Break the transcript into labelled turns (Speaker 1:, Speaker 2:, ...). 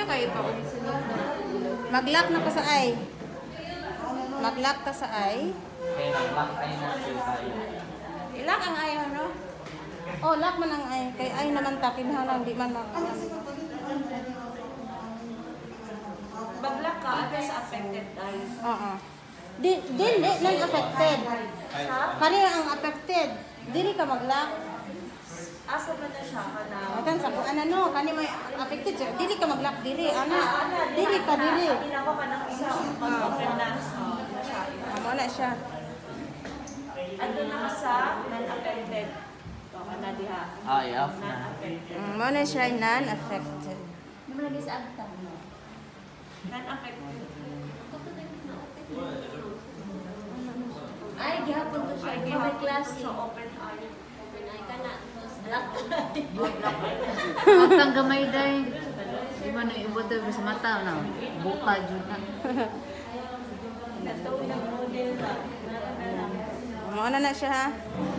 Speaker 1: kayo pa. Mag-lock na ka sa eye. Mag-lock ka sa eye.
Speaker 2: Kaya nag-lock eye na siya tayo.
Speaker 1: I-lock ang eye, ano? Oh, lock man ang eye. Kay eye naman takin ha lang, di man
Speaker 3: Mag-lock ka, ano sa affected eyes?
Speaker 1: Oo. Dili, non-affected. Kanina ang affected. Dili ka mag-lock.
Speaker 3: Asa ba na siya ka na?
Speaker 1: Akan sa kung ano no, kani may affected siya. Dili ka mag-lock dili. Ana, dili ka dili.
Speaker 3: Ginako ka ng isa. Mag-open na.
Speaker 1: Amo na siya.
Speaker 3: Ando na ka sa non-affected. O, na diha.
Speaker 2: Ay, off na.
Speaker 3: Non-affected.
Speaker 1: Mo na siya non-affected.
Speaker 3: Non-affected.
Speaker 4: Ay, gihapon to siya. May klase.
Speaker 3: So, open eye.
Speaker 4: Ay, kana. Black.
Speaker 5: Matang gamay day. Di ba nang ibot tayo sa mata na? Buka dyan na.
Speaker 3: Ito ng model na.
Speaker 1: Mo na siya ha.